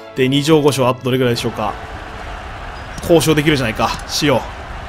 で、2乗5将あとどれぐらいでしょうか。交渉できるじゃないか。しよ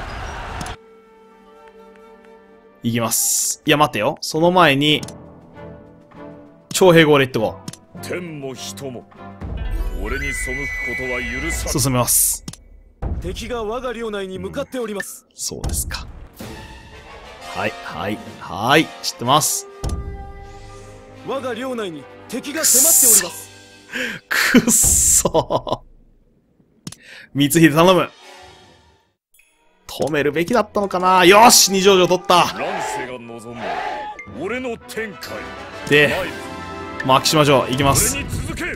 う。いきます。いや、待ってよ。その前に、徴兵号でいってこう。 天も人も俺に背くことは許さん。 進めます。 敵が我が領内に向かっております。 そうですか。はい、はい、はい、知ってます。 我が領内に敵が迫っております。 くっそー。光秀頼む。止めるべきだったのかな。よし、二条城取った。 乱世が望む俺の天下で、牧島城行きます。 俺に続け。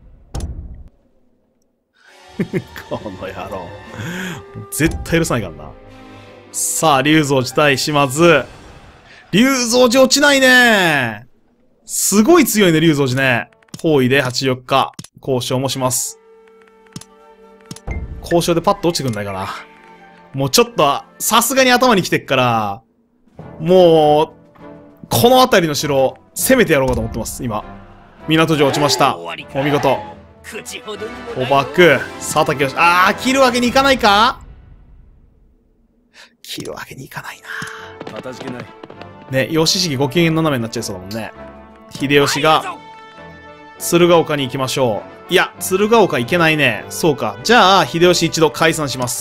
この野郎。絶対許さないからな。さあ、龍造寺対島津。龍造寺落ちないね。すごい強いね、龍造寺ね。包囲で84日。交渉もします。交渉でパッと落ちてくんないかな。もうちょっと、さすがに頭に来てっから、もう、この辺りの城、攻めてやろうかと思ってます、今。港城落ちました。お見事。捕獲、佐竹よし。切るわけにいかないか。切るわけにいかないな。 かたじけない。 ね、義重ご機嫌斜めになっちゃいそうだもんね。秀吉が、鶴岡に行きましょう。いや、鶴岡行けないね。そうか。じゃあ、秀吉一度解散します。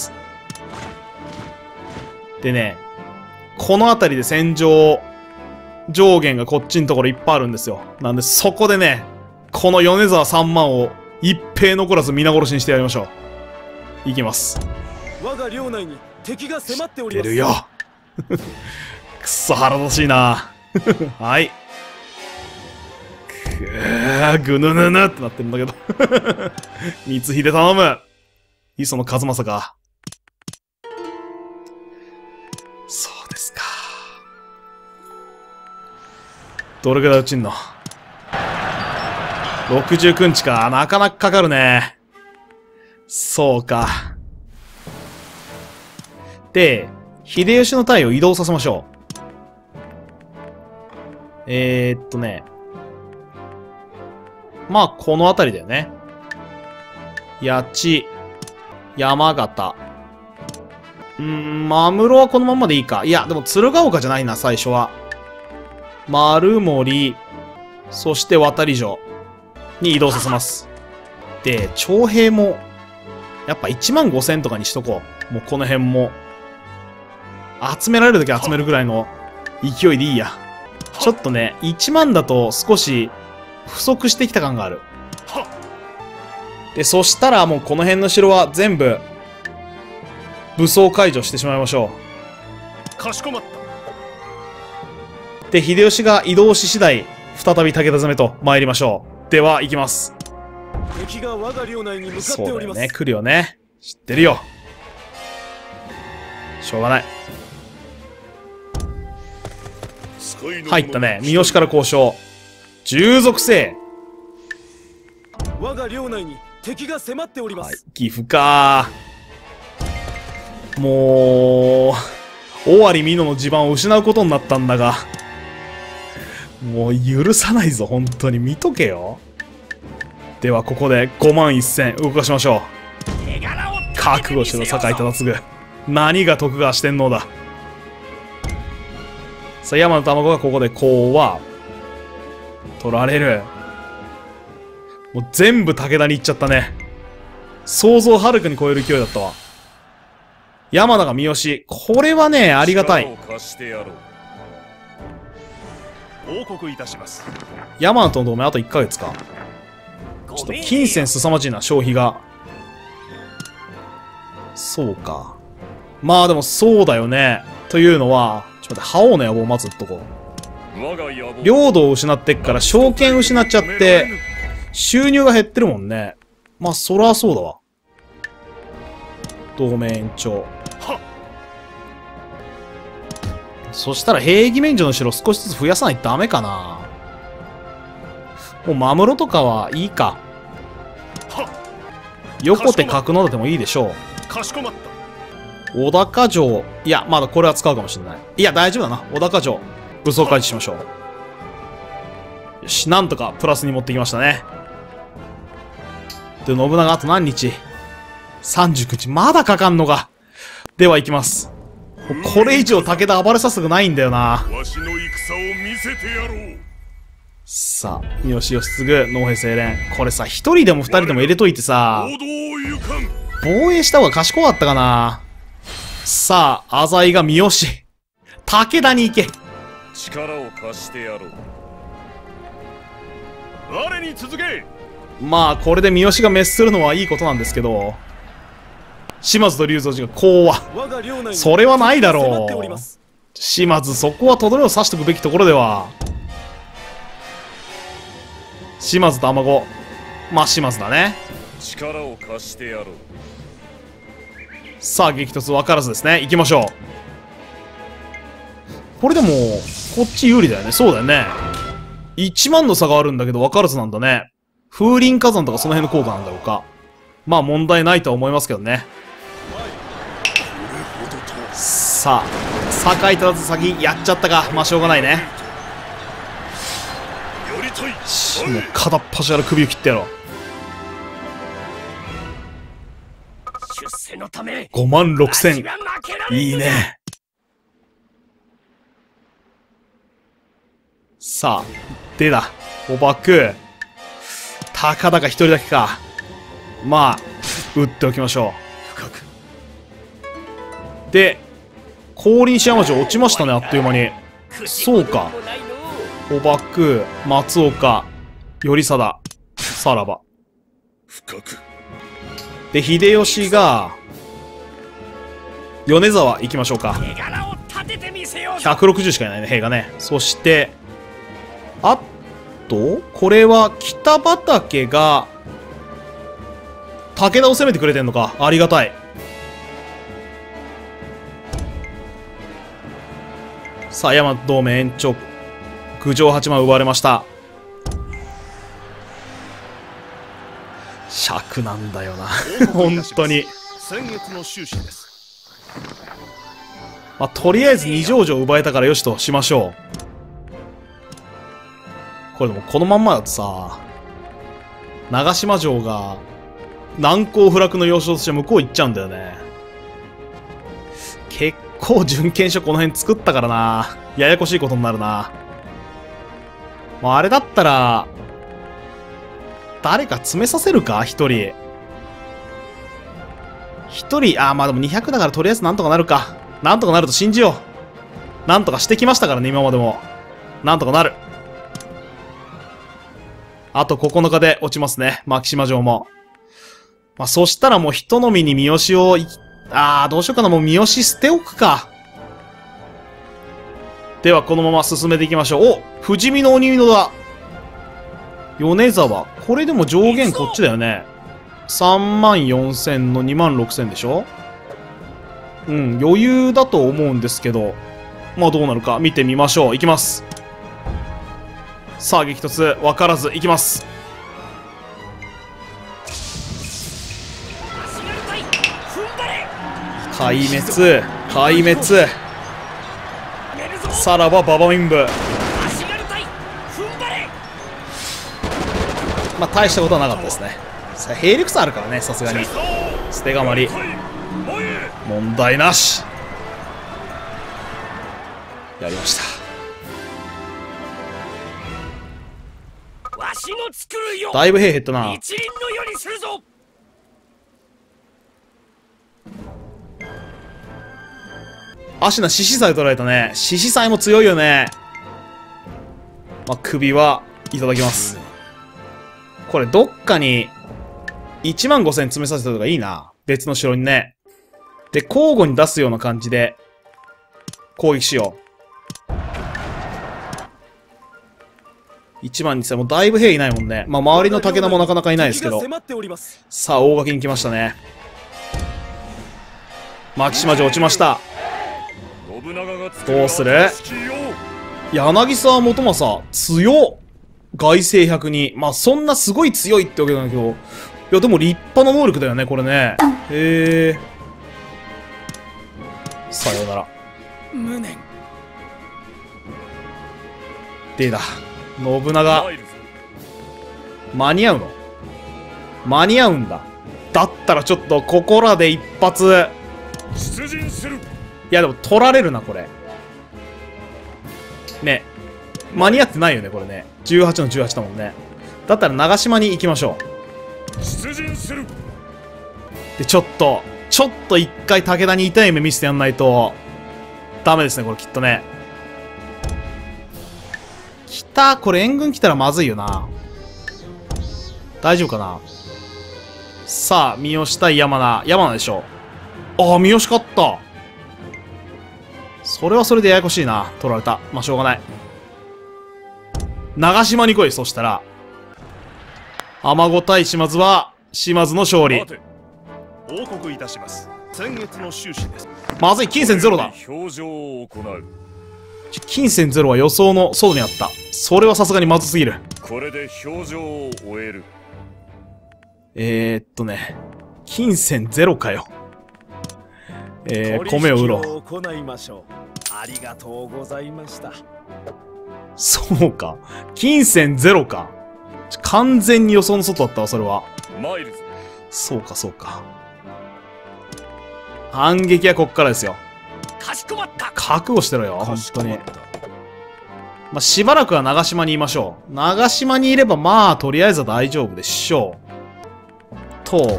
でね、この辺りで戦場、上限がこっちのところいっぱいあるんですよ。なんで、そこでね、この米沢3万を一兵残らず皆殺しにしてやりましょう。いきます。 我が領内に敵が迫っております。 出るよ。くっそ腹立しいな。はい。ぐぬぬぬってなってるんだけど。光秀頼む。磯野和正か。そうですか。どれくらい落ちんの ?69 日か。なかなかかかるね。そうか。で、秀吉の隊を移動させましょう。ね。まあ、この辺りだよね。八千、山形。真室はこのままでいいか。いや、でも鶴岡じゃないな、最初は。丸森、そして渡城に移動させます。で、徴兵も、やっぱ15000とかにしとこう。もうこの辺も。集められるだけ集めるぐらいの勢いでいいや。ちょっとね、1万だと少し不足してきた感がある。で、そしたらもうこの辺の城は全部武装解除してしまいましょう。かしこまった。 で、秀吉が移動し次第、再び武田攻めと参りましょう。では、行きます。 敵が我が領内に向かっております。 そうだよね、来るよね。知ってるよ。しょうがない。入ったね。三好から交渉。従属せ。 我が領内に敵が迫っております。はい、 岐阜か。もう、尾張美濃の地盤を失うことになったんだが。もう許さないぞ、本当に。見とけよ。では、ここで51000動かしましょう。覚悟しろ、酒井忠次。何が徳川四天王だ。さあ、山の卵がここでこうは、取られる。もう全部武田に行っちゃったね。想像をはるかに超える勢いだったわ。山田が三好。これはね、ありがたい。 報告いたします。 山田との同盟あと1ヶ月か。ちょっと金銭凄まじいな、消費が。そうか。まあでもそうだよね。というのは、ちょっと待って、覇王の野望を待つっとこう。領土を失ってっから証券失っちゃって、収入が減ってるもんね。まあそらそうだわ。同盟延長。そしたら平易免除の城少しずつ増やさないとダメかな。もう真室とかはいいか。横手角館でもいいでしょう。 かしこまった。 小高城。いや、まだこれは使うかもしれない。いや、大丈夫だな。小高城。武装開示しましょう。よし、なんとかプラスに持ってきましたね。 で、信長あと何日？ 39 日。まだかかんのか。では行きます。これ以上武田暴れさせたくないんだよな。 わしの戦を見せてやろう。 さあ、三好義継、農兵清廉。これさ、一人でも二人でも入れといてさ、 行動を行かん。 防衛した方が賢かったかな。さあ、浅井が三好。武田に行け。 力を貸してやろう。我に続け。 まあ、これで三好が滅するのはいいことなんですけど、島津と龍造寺が講和。それはないだろう。島津、そこはとどめを刺しておくべきところでは。島津と天子。まあ、島津だね。 力を貸してやろう。 さあ、激突分からずですね。行きましょう。これでも、こっち有利だよね。そうだよね。1万の差があるんだけど分からずなんだね。風林火山とかその辺の効果なんだろうか。まあ問題ないとは思いますけどね。さあ、酒井忠次先やっちゃったか。まあしょうがないね。もう片っ端から首を切ってやろう。5万6千。いいね。さあ、でだ。捕獲。高々一人だけか。まあ、撃っておきましょう。で、降臨山城落ちましたね、あっという間に。そうか。捕獲、松岡、頼貞、さらば。で、秀吉が、米沢行きましょうか。160しかいないね、兵がね。そして、あと、これは北畠が、武田を攻めてくれてんのか。ありがたい。さあ、大和同盟延長。郡上八幡奪われました。尺なんだよな。本当に。 先月の収支です。 まあ、とりあえず二条城奪えたからよしとしましょう。これでもこのまんまだとさ、長島城が難攻不落の要衝として向こう行っちゃうんだよね。結構準検書この辺作ったからな。ややこしいことになるな。まあ、あれだったら、誰か詰めさせるか一人。一人、まあでも200だからとりあえずなんとかなるか。なんとかなると信じよう。なんとかしてきましたからね、今までも。なんとかなる。あと9日で落ちますね。牧島城も。まあ、そしたらもう人のみに三好を、どうしようかな。もう三好捨ておくか。では、このまま進めていきましょう。お、富士見の鬼見だ。米沢。これでも上限こっちだよね。34,000の26,000でしょ？うん、余裕だと思うんですけど。まあ、どうなるか見てみましょう。いきます。さあ、激突、分からず、いきます。壊滅、壊滅。さらば、ババミン部。まあ、大したことはなかったですね。さあ、兵力差あるからね、さすがに。捨てがまり。問題なし。やりました。だいぶ兵減ったな。アシナ獅子祭取られたね。獅子祭も強いよね。まあ、首はいただきます。これどっかに15,000詰めさせた方がいいな。別の城にね。で、交互に出すような感じで攻撃しよう。12,000、もうだいぶ兵いないもんね。まあ、周りの武田もなかなかいないですけど。さあ、大垣に来ましたね。牧島城落ちました。どうする？柳沢元政、強っ！外政100に。まあ、そんなすごい強いってわけなんだけど。いや、でも立派な能力だよね、これね。へえ。さようなら。でだ。信長。間に合うの？ 間に合うんだ。だったらちょっとここらで一発。 出陣する。 いやでも取られるなこれね。間に合ってないよねこれね。18の18だもんね。だったら長島に行きましょう。出陣する。 でちょっと一回武田に痛い目見せてやんないとダメですねこれきっとね。これ援軍来たらまずいよな。大丈夫かな。さあ三好対山名でしょ。ああ三好勝った。それはそれでややこしいな。取られた。まあしょうがない。長島に来い。そしたら天子対島津は島津の勝利。 報告いたします。先月の収支です。 まずい。金銭ゼロだ。 表情を行う。 金銭ゼロは予想の外にあった。それはさすがにまずすぎる。 これで表情を終える。 金銭ゼロかよ。米を売ろう。 行いましょう。ありがとうございました。 そうか。金銭ゼロか。完全に予想の外だったわ、それは。 マイルズ。 そうか、そうか。反撃はこっからですよ。 かしこまった。 覚悟してろよ、本当に。まあ、しばらくは長島にいましょう。長島にいれば、まあ、とりあえずは大丈夫でしょう。と、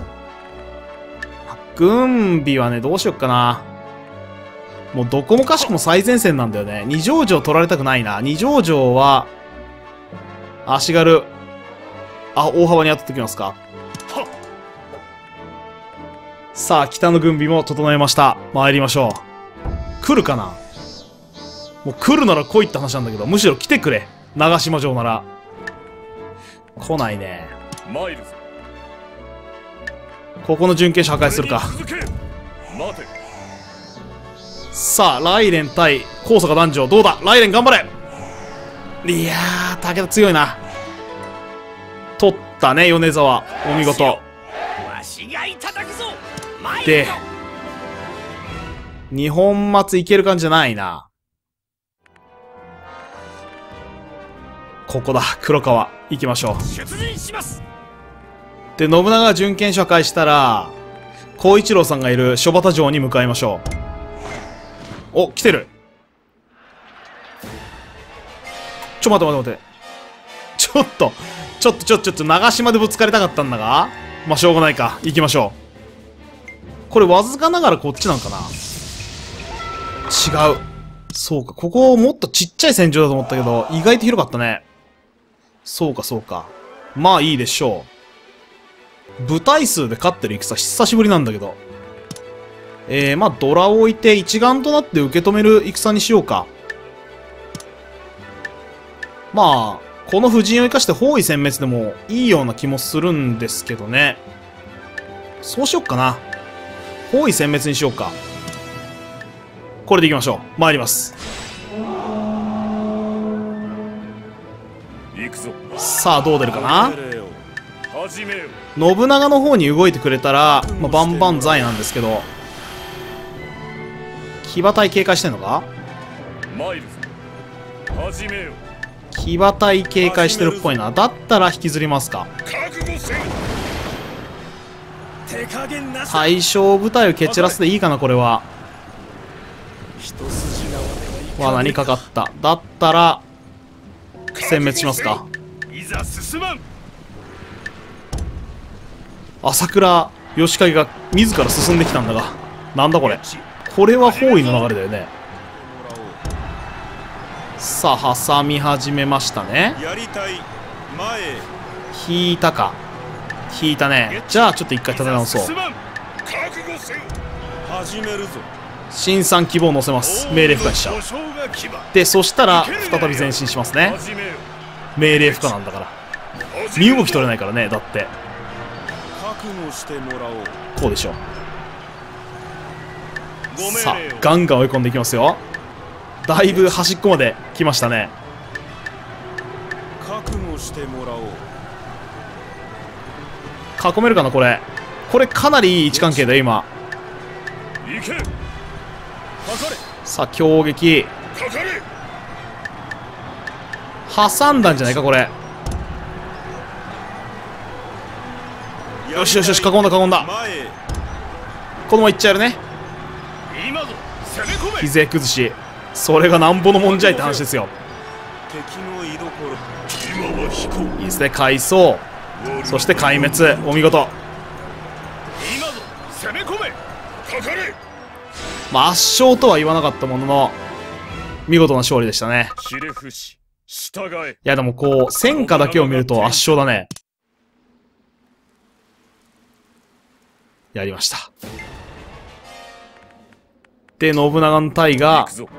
軍備はね、どうしよっかな。もうどこもかしくも最前線なんだよね。二条城取られたくないな。二条城は、足軽。あ、大幅に当ててきますか。さあ、北の軍備も整えました。参りましょう。来るかな。もう来るなら来いって話なんだけど、むしろ来てくれ。長島城なら。来ないね。 マイルズ。 ここの準決勝破壊するか。さあ、雷電対高坂男女。どうだ雷電頑張れ。いやー、武田強いな。取ったね、米沢。お見事。で、二本松いける感じじゃないな。ここだ、黒川。行きましょう。で、信長が準堅守破壊したら、孝一郎さんがいる諸畑城に向かいましょう。お、来てる。待て。ちょっと、長島でぶつかりたかったんだが、まあ、しょうがないか。行きましょう。これ、わずかながらこっちなんかな。違う。そうか、ここもっとちっちゃい戦場だと思ったけど、意外と広かったね。そうか。まあいいでしょう。部隊数で勝ってる戦久しぶりなんだけど。まあドラを置いて一丸となって受け止める戦にしようか。まあ、この布陣を生かして包囲殲滅でもいいような気もするんですけどね。そうしよっかな。包囲殲滅にしようか。これでいきましょう。参ります。 行くぞ。 さあ、どう出るかな。 始めよ。 信長の方に動いてくれたら、まあ、バンバン財なんですけど。騎馬隊警戒してんのか。 マイルズ。始めよ。 騎馬隊警戒してるっぽいな。だったら引きずりますか。対象部隊を蹴散らすでいいかな、これは。罠にかかった。だったら、殲滅しますか。朝倉義景が自ら進んできたんだが。なんだこれ。これは包囲の流れだよね。さあ、挟み始めましたね。引いたか。引いたね。じゃあちょっと一回立て直そう。新参希望を乗せます。命令不可にしちゃう。で、そしたら再び前進しますね。命令不可なんだから。身動き取れないからね。だってこうでしょ。さあガンガン追い込んでいきますよ。だいぶ端っこまで来ましたね。囲めるかなこれ。これかなりいい位置関係だよ今。さあ強撃挟んだんじゃないかこれ。 よしよしよし、囲んだ囲んだ。 前へ。 このままいっちゃえるね。 今ぞ攻め込め。 ひぜ崩し。それがなんぼのもんじゃいって話ですよ。 敵の居所。 今は飛行。 いいですね、回想。そして壊滅。お見事。 今ぞ攻め込め。かかれ。 まあ、圧勝とは言わなかったものの、見事な勝利でしたね。 ひれ伏し従え。 いやでもこう、戦果だけを見ると圧勝だね。やりました。で、信長の隊が行く、ぞ。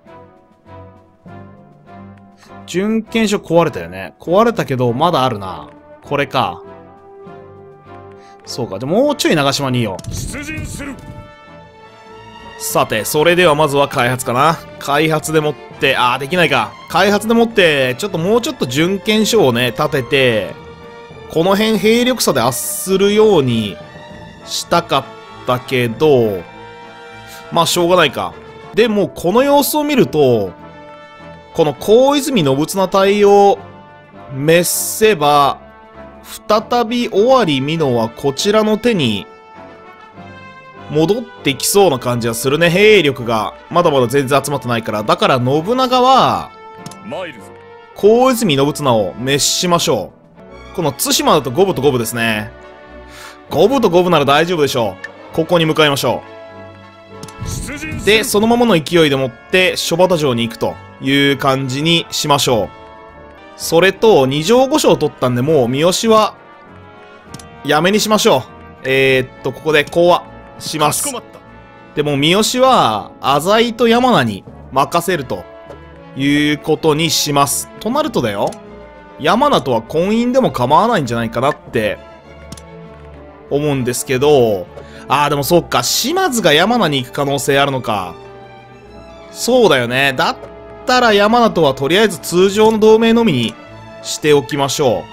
準検証壊れたよね。壊れたけど、まだあるな。これか。そうか。でももうちょい長島にいいよ。 出陣する。 さて、それではまずは開発かな。開発でもって、できないか。開発でもって、もうちょっと準検証をね、立てて、この辺兵力差で圧するようにしたかったけど、まあしょうがないか。でも、この様子を見ると、この小泉信綱隊を滅せば、再び尾張美濃はこちらの手に戻ってきそうな感じがするね。兵力がまだまだ全然集まってないから。だから信長は、 参るぞ。 小泉信綱を滅しましょう。この対馬だと五分と五分ですね。五分と五分なら大丈夫でしょう。ここに向かいましょ出陣する。 う。で、そのままの勢いでもって諸畑城に行くという感じにしましょう。それと、二条五将を取ったんで、もう三好はやめにしましょう。ここで講和します。 かしこまった。 でも三好は浅井と山名に任せるということにします。となるとだよ、山名とは婚姻でも構わないんじゃないかなって思うんですけど、でもそっか、島津が山名に行く可能性あるのか。そうだよね。だったら山名とはとりあえず通常の同盟のみにしておきましょ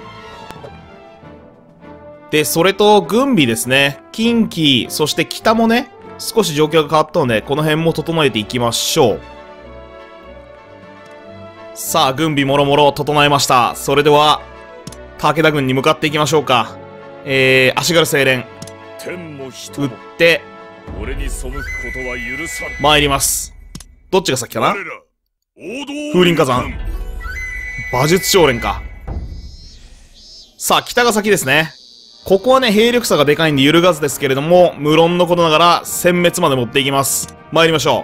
う。で、それと軍備ですね。近畿、そして北もね、少し状況が変わったので、この辺も整えていきましょう。さあ、軍備もろもろ整えました。それでは、武田軍に向かっていきましょうか。足軽精錬、 天も人撃っもて、 俺に背くことは許さん。 参ります。どっちが先かな？ 我ら王道風林火山。馬術少年か。さあ、北が先ですね。ここはね、兵力差がでかいんで揺るがずですけれども、無論のことながら、殲滅まで持っていきます。参りましょ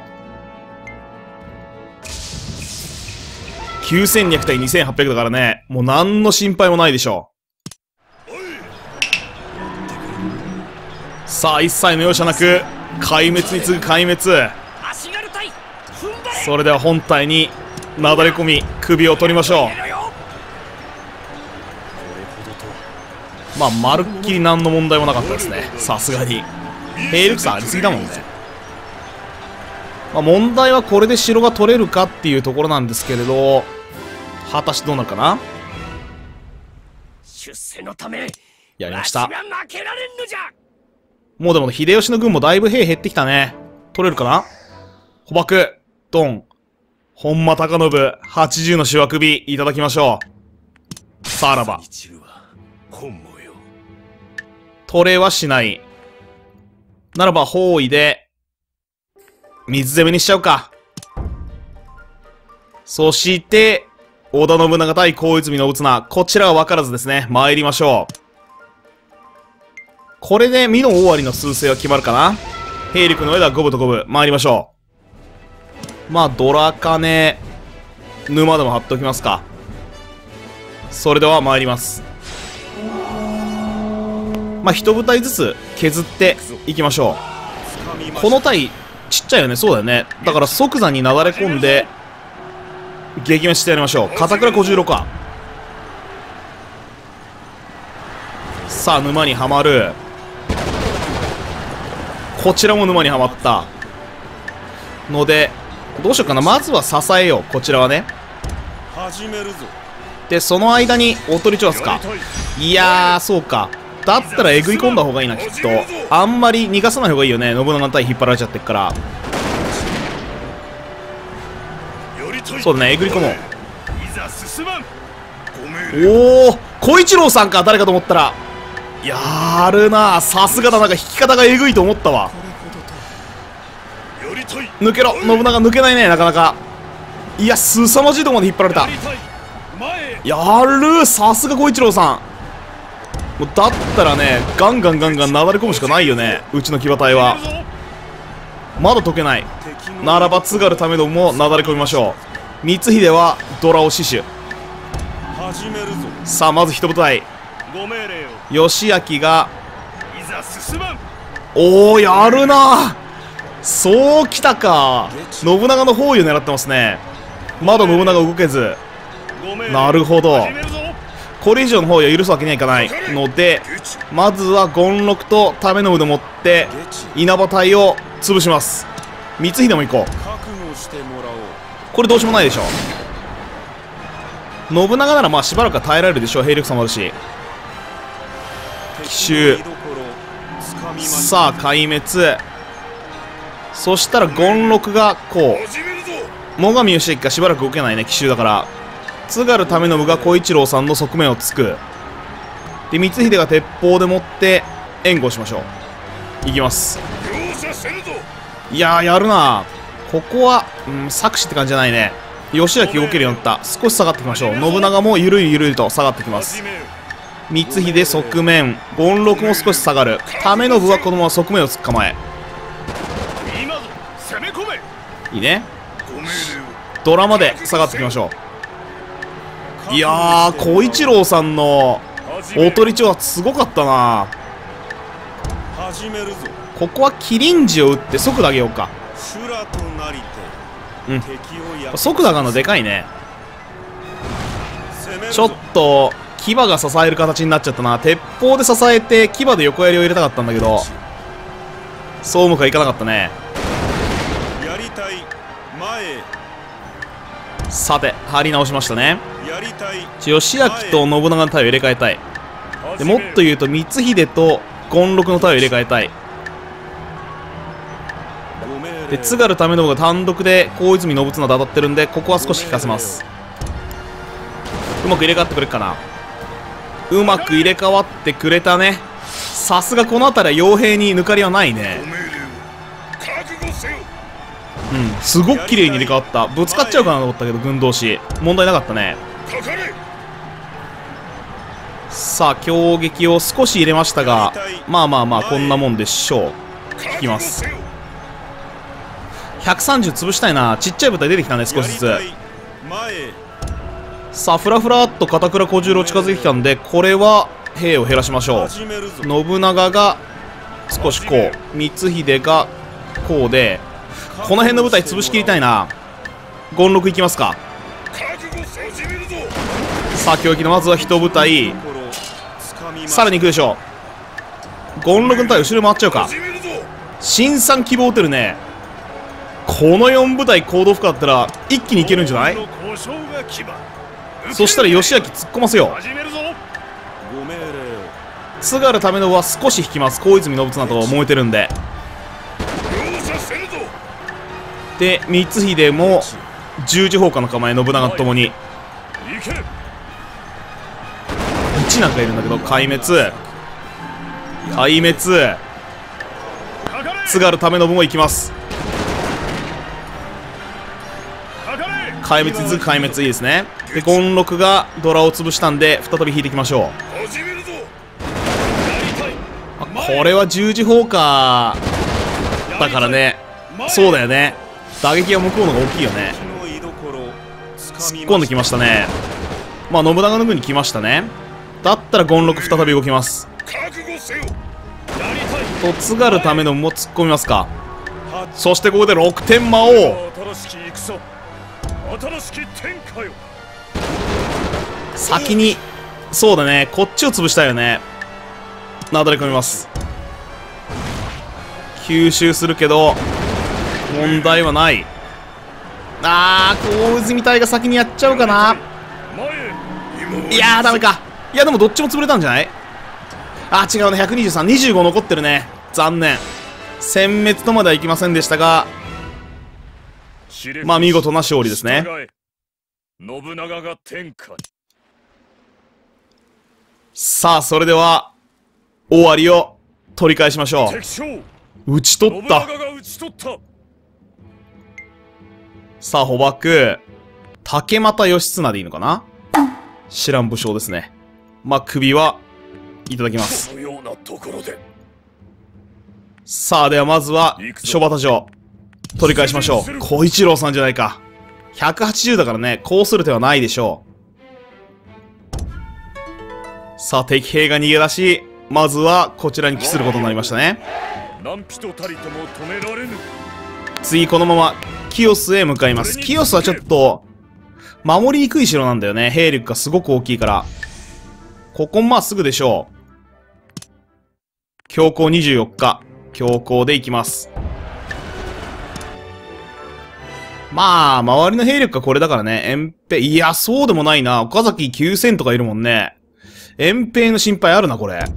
う。9200対2800だからね、もう何の心配もないでしょう。さあ、一切の容赦なく、壊滅に次ぐ壊滅。それでは本体に、なだれ込み、首を取りましょう。まあ、まるっきり何の問題もなかったですね。さすがに。兵力差ありすぎだもんね。まあ、問題はこれで城が取れるかっていうところなんですけれど、果たしてどうなるかな？ 出世のため、 やりました。 負けられんのじゃ。 もうでも秀吉の軍もだいぶ兵減ってきたね。取れるかな？捕獲、ドン、本間隆信、80の手話首、いただきましょう。さらば。取れはしない。ならば包囲で、水攻めにしちゃうか。そして、織田信長対小泉信綱。こちらは分からずですね。参りましょう。これで美濃大割の数勢は決まるかな。兵力の上では五分と五分。参りましょう。まあ、ドラカネ、沼でも貼っておきますか。それでは参ります。まあ、一部隊ずつ削っていきましょう。この隊、ちっちゃいよね。そうだよね。だから即座になだれ込んで、撃滅してやりましょう。片倉小十郎か。さあ、沼にはまる。こちらも沼にはまった。ので、どうしようかな。まずは支えよう。こちらはね。 始めるぞ。 で、その間に、おとりチョアスか。いやー、そうか。だったらえぐい込んだ方がいいな、きっと。あんまり逃がさない方がいいよね。信長の隊引っ張られちゃってっから。そうだね、えぐり込もう。おお、小一郎さんか、誰かと思ったら。 やるな。さすがだ。なんか引き方がえぐいと思ったわ。抜けろ。信長抜けないね、なかなか。いや、凄まじいところまで引っ張られた。やる。さすが小一郎さん。もうだったらね、ガンガンなだれ込むしかないよね、うちの騎馬隊は。まだ解けない。ならば津軽為信もなだれ込みましょう。光秀はドラを死守。さあ、まず一部隊。義明が、おお、やるな。そうきたか。信長の包囲を狙ってますね。まだ信長動けず。なるほど。これ以上の包囲は許すわけにはいかないので、まずは権六と為信でもって稲葉隊を潰します。光秀も行こう。これどうしようもないでしょ。信長ならまあしばらくは耐えられるでしょう。兵力差もあるし。奇襲。さあ壊滅。そしたら権六がこう、最上義行がしばらく動けないね、奇襲だから。津軽為信が小一郎さんの側面を突く。で光秀が鉄砲でもって援護しましょう。いきます。いやー、やるな。ここは策士って感じじゃないね。義明動けるようになった。少し下がってきましょう。信長もゆるりと下がってきます。光秀側面、権六も少し下がる。為信はこのまま側面を突く構え。いいね。ドラマで下がってきましょう。いやー、小一郎さんのおとり帳はすごかったな。ここは麒麟児を打って速度上げようか。速度上がるのでかいね。ちょっと牙が支える形になっちゃったな。鉄砲で支えて牙で横槍を入れたかったんだけど、そううまくはいかなかったね。さて張り直しましたね。義明と信長の隊を入れ替えたい。でもっと言うと光秀と権六の隊を入れ替えたい。で津軽為信が単独で大泉信綱で当たってるんで、ここは少し引かせます。うまく入れ替わってくれるかな。うまく入れ替わってくれたね。さすがこの辺りは傭兵に抜かりはないね。すごく綺麗に入れ替わった。ぶつかっちゃうかなと思ったけど軍同士問題なかったね。さあ強撃を少し入れましたが、まあこんなもんでしょう。引きます。130潰したいな。ちっちゃい部隊出てきたね、少しずつ。さあフラフラっと片倉小十郎近づいてきたんで、これは兵を減らしましょう。信長が少しこう、光秀がこうで、この辺の部隊潰しきりたいな。権六いきますか。さあ強撃のまずは一部隊、さらに行くでしょう。権六の隊後ろ回っちゃうか。新参希望打てるね。この4部隊行動不可だったら一気にいけるんじゃない。そしたら義明突っ込ませよう。津軽為信は少し引きます。小泉信綱と燃えてるんで。で光秀も十字砲火の構え、信長とともに1なんかいるんだけど、壊滅。津軽為信も行きます。壊滅続く壊滅、いいですね。で権六がドラを潰したんで再び引いていきましょう。これは十字砲火だからね。そうだよね、打撃が向こうのが大きいよね。突っ込んできましたね。まあ信長の軍に来ましたね。だったら権六再び動きます。と津軽為信も突っ込みますか。そしてここで6点魔王。先にそうだね、こっちを潰したいよね。なだれ込みます。吸収するけど問題はない。小泉隊が先にやっちゃうかな。いやーダメか。いやでもどっちも潰れたんじゃない。違うね。123、25残ってるね。残念。殲滅とまではいきませんでしたが、まあ見事な勝利ですね。 信長が天下に。 さあそれでは終わりを取り返しましょ敵将う。打ち取信った。 長が討ち取った。 さあ、捕獲。竹又義経でいいのかな。知らん武将ですね。まあ、首はいただきます。 このようなところで。 さあ、ではまずは、諸畑城。取り返しましょう。小一郎さんじゃないか。180だからね、こうする手はないでしょう。さあ、敵兵が逃げ出し、まずはこちらに帰することになりましたね。 何人たりとも止められぬ。 次、このまま、清須へ向かいます。清須はちょっと、守りにくい城なんだよね。兵力がすごく大きいから。ここまあすぐでしょう。強行24日。強行で行きます。まあ、周りの兵力がこれだからね。遠平、いや、そうでもないな。岡崎9000とかいるもんね。遠平の心配あるな、これ。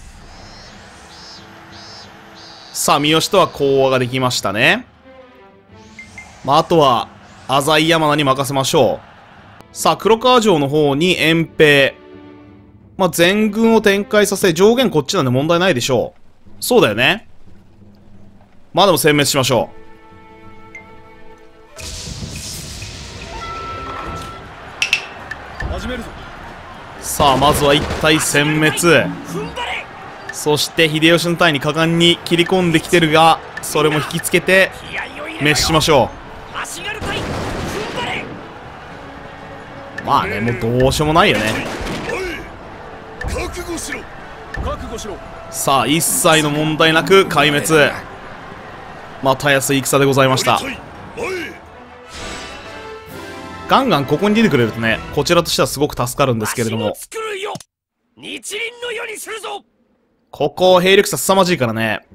さあ、三好とは講和ができましたね。まあ、あとは、浅井山名に任せましょう。さあ、黒川城の方に遠平。まあ、全軍を展開させ、上限こっちなんで問題ないでしょう。そうだよね。まあでも殲滅しましょう。始めるぞ。 さあ、まずは一体殲滅。そして秀吉の隊に果敢に切り込んできてるが、それも引きつけて滅しましょう。まあね、もうどうしようもないよね。 覚悟しろ。 覚悟しろ。 さあ、一切の問題なく壊滅。まあ、たやすい戦でございました。ガンガンここに出てくれるとね、こちらとしてはすごく助かるんですけれども。 日輪の世にするぞ。 ここ、兵力差凄まじいからね。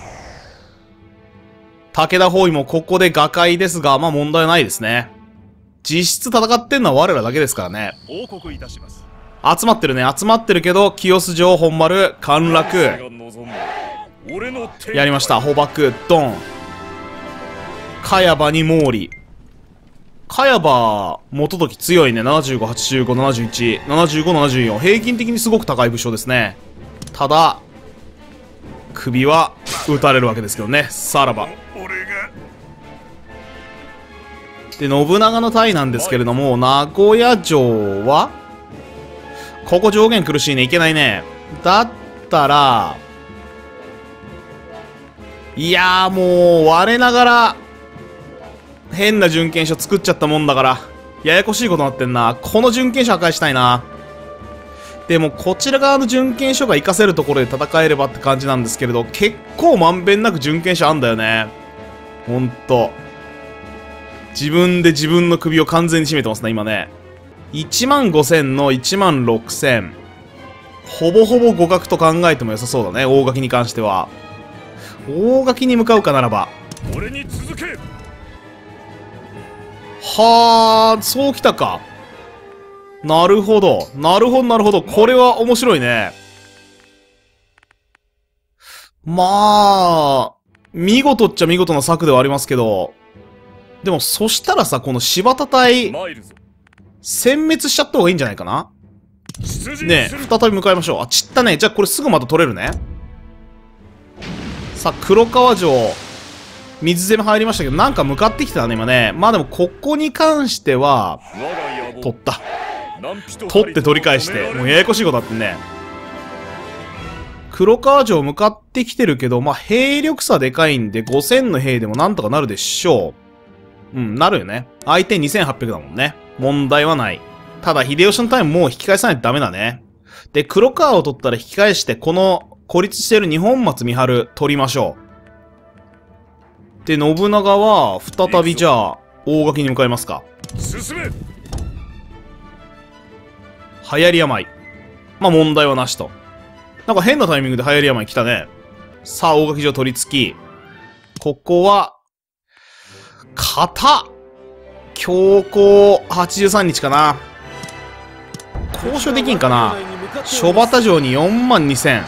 武田包囲もここで瓦解ですが、まあ問題ないですね。実質戦ってんのは我らだけですからね。 報告いたします。 集まってるね。集まってるけど、清洲城、本丸、陥落。やりました。捕獲、ドン。茅場に毛利。茅場、元時強いね。75、85、71、75、74。平均的にすごく高い武将ですね。ただ、首は撃たれるわけですけどね。さらば。で、信長の隊なんですけれども、名古屋城はここ上限苦しいね。いけないね。だったら、いやーもう、我ながら、変な準検所作っちゃったもんだから、ややこしいことになってんな。この準検所破壊したいな。でも、こちら側の準検所が活かせるところで戦えればって感じなんですけれど、結構まんべんなく準検所あんだよね。ほんと。自分で自分の首を完全に締めてますね、今ね。15000の16000。ほぼほぼ互角と考えても良さそうだね、大垣に関しては。大垣に向かうかならば。 俺に続け。 はあ、そうきたか。なるほど。なるほど、なるほど。これは面白いね。まあ、見事っちゃ見事な策ではありますけど、でもそしたらさ、この柴田隊、殲滅しちゃった方がいいんじゃないかな。ねえ、再び向かいましょう。あ、散ったね。じゃあこれすぐまた取れるね。さあ、黒川城、水攻め入りましたけど、なんか向かってきてたね、今ね。まあでも、ここに関しては、取った。取って取り返して、もうややこしいことあってね。黒川城向かってきてるけど、まあ兵力差でかいんで、5000の兵でもなんとかなるでしょう。うん、なるよね。相手2800だもんね。問題はない。ただ、秀吉のタイムもう引き返さないとダメだね。で、黒川を取ったら引き返して、この孤立してる二本松三春取りましょう。で、信長は、再びじゃあ、大垣に向かいますか。 進め。 流行り病。まあ問題はなしと。なんか変なタイミングで流行り病来たね。さあ、大垣城取り付き。ここは、型強行83日かな。交渉できんかな。諸畑城に42000。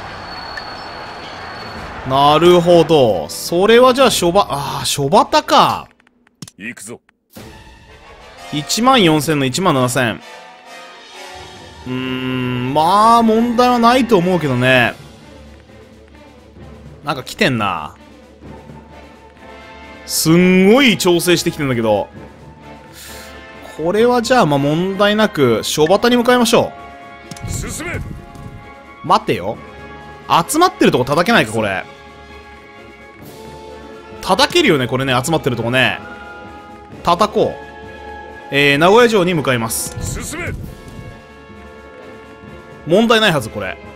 なるほど。それはじゃあ諸畑か。 行くぞ。 14000の17000。まあ、問題はないと思うけどね。 なんか来てんな。すんごい調整してきてんだけど。これはじゃあまあ問題なく、小バタに向かいましょう。進め。 待てよ。集まってるとこ叩けないか、これ。叩けるよね、これね、集まってるとこね。叩こう。名古屋城に向かいます。 進め。 問題ないはず、これ。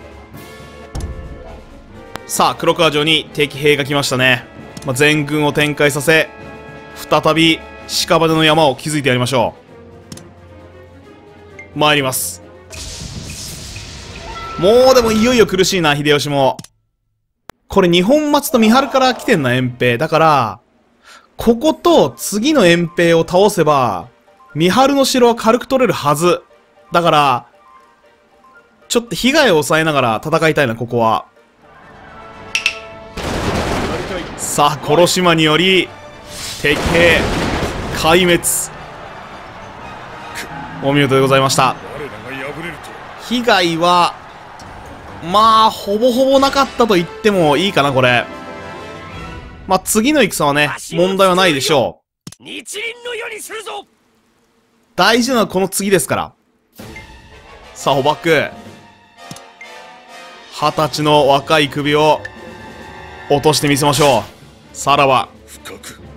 さあ、黒川城に敵兵が来ましたね。まあ、全軍を展開させ、再び屍の山を築いてやりましょう。参ります。もうでもいよいよ苦しいな、秀吉も。これ二本松と三春から来てんな、遠兵。だから、ここと次の遠兵を倒せば、三春の城は軽く取れるはず。だから、ちょっと被害を抑えながら戦いたいな、ここは。さあ、殺島により、敵兵、壊滅。お見事でございました。被害は、まあ、ほぼほぼなかったと言ってもいいかな、これ。まあ、次の戦はね、問題はないでしょう。 日輪の世にするぞ。 大事なのはこの次ですから。さあ、捕獲。20歳の若い首を落としてみせましょう。さらば。 深く